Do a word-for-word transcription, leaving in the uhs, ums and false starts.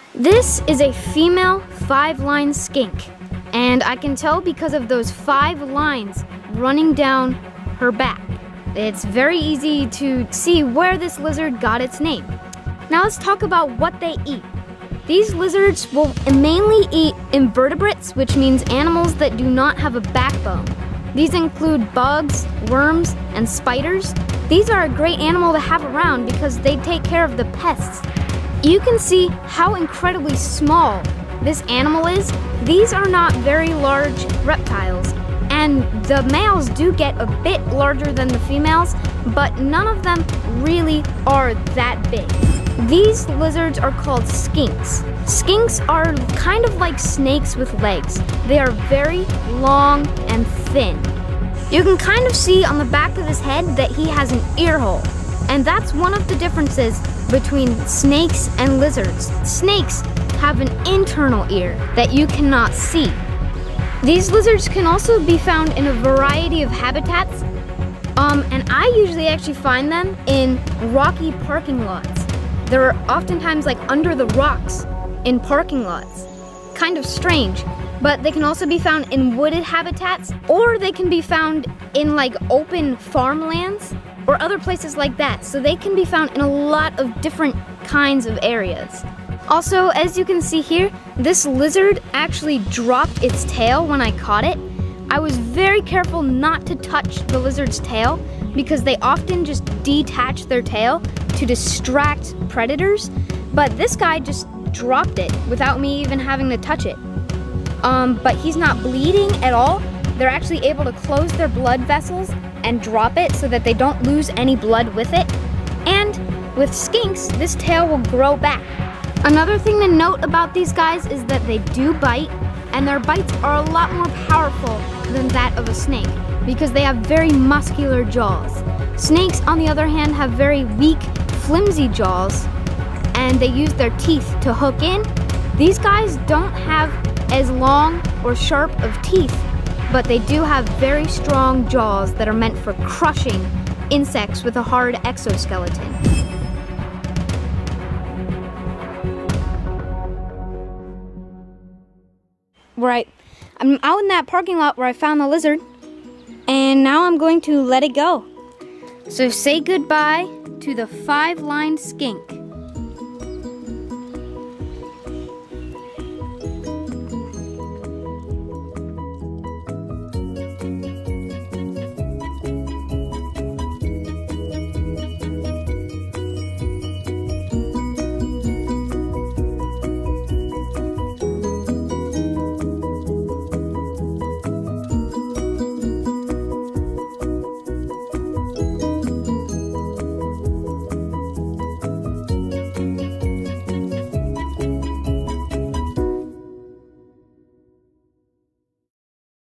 This is a female five-line skink, and I can tell because of those five lines running down her back. It's very easy to see where this lizard got its name. Now let's talk about what they eat. These lizards will mainly eat invertebrates, which means animals that do not have a backbone. These include bugs, worms, and spiders. These are a great animal to have around because they take care of the pests. You can see how incredibly small this animal is. These are not very large reptiles, and the males do get a bit larger than the females, but none of them really are that big. These lizards are called skinks. Skinks are kind of like snakes with legs. They are very long and thin. You can kind of see on the back of his head that he has an ear hole, and that's one of the differences between snakes and lizards. Snakes have an internal ear that you cannot see. These lizards can also be found in a variety of habitats, um, and I usually actually find them in rocky parking lots. They're oftentimes like under the rocks in parking lots. Kind of strange, but they can also be found in wooded habitats, or they can be found in like open farmlands or other places like that. So they can be found in a lot of different kinds of areas. Also, as you can see here, this lizard actually dropped its tail when I caught it. I was very careful not to touch the lizard's tail because they often just detach their tail to distract predators, but this guy just dropped it without me even having to touch it. Um, but he's not bleeding at all. They're actually able to close their blood vessels and drop it so that they don't lose any blood with it. And with skinks, this tail will grow back. Another thing to note about these guys is that they do bite, and their bites are a lot more powerful than that of a snake because they have very muscular jaws. Snakes, on the other hand, have very weak, flimsy jaws, and they use their teeth to hook in. These guys don't have as long or sharp of teeth, but they do have very strong jaws that are meant for crushing insects with a hard exoskeleton. Right, I'm out in that parking lot where I found the lizard, and now I'm going to let it go. So say goodbye to the five-lined skink.